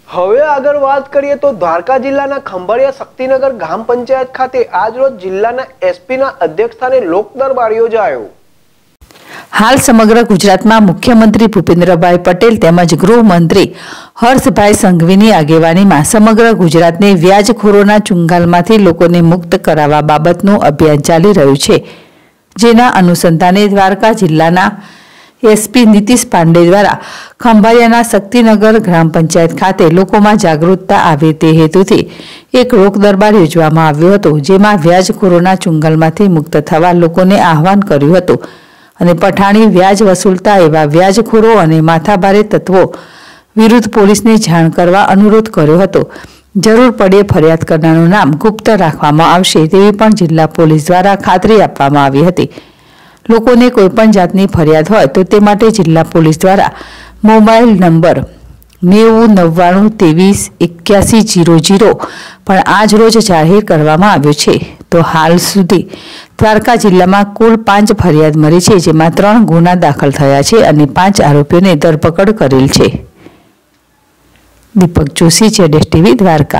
હવે આગળ વાત કરીએ તો દ્વારકા જિલ્લાના ખંભાળિયા શક્તિનગર ગ્રામ પંચાયત ખાતે આજરોજ જિલ્લાના એસપીના અધ્યક્ષસ્થાને લોક દરબાર યોજાયો। હાલ સમગ્ર ગુજરાતમાં મુખ્યમંત્રી ભૂપેન્દ્રભાઈ પટેલ તેમજ ગૃહમંત્રી હર્ષભાઈ સંઘવીની આગેવાનીમાં સમગ્ર ગુજરાતને વ્યાજખોરોના ચુંગાલમાંથી લોકોને મુક્ત કરાવવા બાબતનું અભિયાન ચાલી રહ્યું છે, જેના અનુસંધાને દ્વારકા જિલ્લાના એસપી નીતિશ પાંડે દ્વારા ખંભાળિયાના શક્તિનગર ગ્રામ પંચાયત ખાતે લોકોમાં જાગૃતતા આવે તે હેતુથી એક લોક દરબાર યોજવામાં આવ્યો હતો, જેમાં વ્યાજખોરોના ચુંગાલમાંથી મુક્ત થવા લોકોને આહવાન કર્યું હતું અને પઠાણી વ્યાજ વસૂલતા એવા વ્યાજખોરો અને માથાભારે તત્વો વિરુદ્ધ પોલીસને જાણ કરવા અનુરોધ કર્યો હતો। જરૂર પડે ફરિયાદ કરનારનું નામ ગુપ્ત રાખવામાં આવશે તેવી પણ જિલ્લા પોલીસ દ્વારા ખાતરી આપવામાં આવી હતી। લોકોને કોઈપણ જાતની ફરિયાદ હોય તો તે માટે જિલ્લા પોલીસ દ્વારા મોબાઈલ નંબર 9099238100 પણ આજ રોજ જાહેર કરવામાં આવ્યો છે। તો હાલ સુધી દ્વારકા જિલ્લામાં કુલ 5 ફરિયાદ મળી છે, જેમાં 3 ગુના દાખલ થયા છે અને 5 આરોપીઓને ધરપકડ કરેલ છે। દીપક જોશી, જેડેશ TV, Dwarka.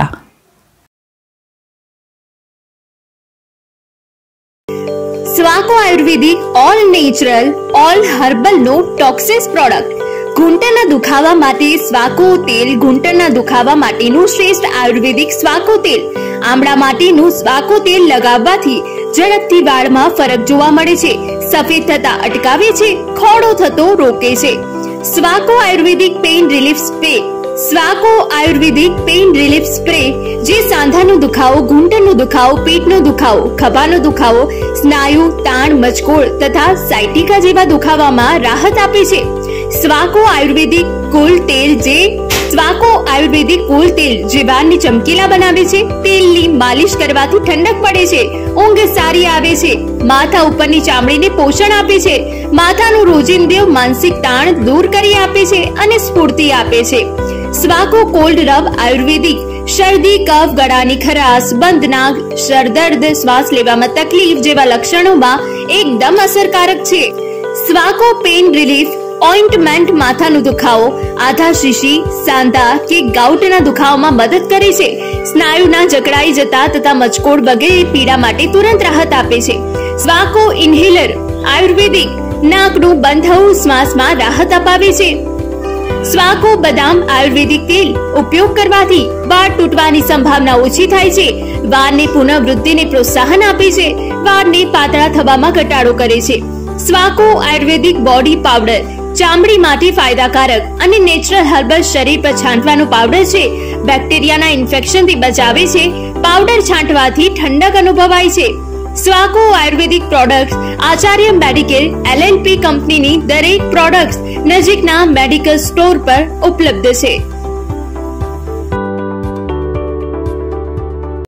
Swako ayurvedic all natural all herbal no toxics product. ઘૂંટણના દુખાવા માટે સ્વાકો તેલ। ઘૂંટણના દુખાવા માટેનું શ્રેષ્ઠ આયુર્વેદિક સ્વાકો તેલ। આમળા માટેનું સ્વાકો તેલ લગાવવાથી ઝડપથી વાળમાં ફરક જોવા મળે છે, સફેદ થતા અટકાવે છે, ખોડો થતો રોકે છે। Swako ayurvedic pain relief spray. Swako ayurvedic pain relief spray જે સાંધાનો દુખાવો, ઘૂંટણનો દુખાવો, પેટનો દુખાવો, ખભાનો દુખાવો, સ્નાયુ તાણ, મચકોડ તથા સાયટિકા જેવા દુખાવામાં રાહત આપે છે। સ્વાકો આયુર્વેદિક કુલ તેલ જે સ્વાકો આયુર્વેદિક કુલ તેલ જે વાળને ચમકીલા બનાવે છે। તેલની માલિશ કરવાથી ઠંડક પડે છે, ઊંઘ સારી આવે છે, માથા ઉપરની ચામડીને પોષણ આપે છે, માથાનું રોજિંદુ માનસિક તાણ દૂર કરી આપે છે અને સ્ફૂર્તિ આપે છે। સ્વાકો કોલ્ડ રબ આયુર્વેદિક શરદી, કફ, ગળાની ખરાશ, બંધ નાક, સરદર્દ, શ્વાસ લેવામાં તકલીફ જેવા લક્ષણોમાં એકદમ અસરકારક છે। સ્વાકો પેઇન રિલીફ ઓઇન્ટમેન્ટ માથાનો દુખાવો, આધા શીશી, સાંધા કે ગાઉટના દુખાવામાં મદદ કરે છે, સ્નાયુના જકડાઈ જતા તથા મચકોડ વગેરે પીડા માટે તુરંત રાહત આપે છે। સ્વાકો ઇન્હેલર આયુર્વેદિક નાકનું બંધ થવું શ્વાસમાં રાહત અપાવે છે। સ્વાકો બદામ આયુર્વેદિક તેલ ઉપયોગ કરવાથી વાળ તૂટવાની સંભાવના ઓછી થાય છે, વાળની પુનઃવૃદ્ધિને પ્રોત્સાહન આપે છે, વાળને પાતળા થવામાં ઘટાડો કરે છે। સ્વાકો આયુર્વેદિક બોડી પાવડર ચામડી માટે ફાયદાકારક અને નેચરલ હર્બલ શરીર પર છાંટવાનો પાવડર છે, બેક્ટેરિયાના ઇન્ફેક્શનથી બચાવે છે, પાવડર છાંટવાથી ઠંડક અનુભવાય છે। Swako ayurvedic products Acharya medicare LLP કંપનીની દરેક પ્રોડક્ટ્સ નજીકના મેડિકલ સ્ટોર પર ઉપલબ્ધ છે।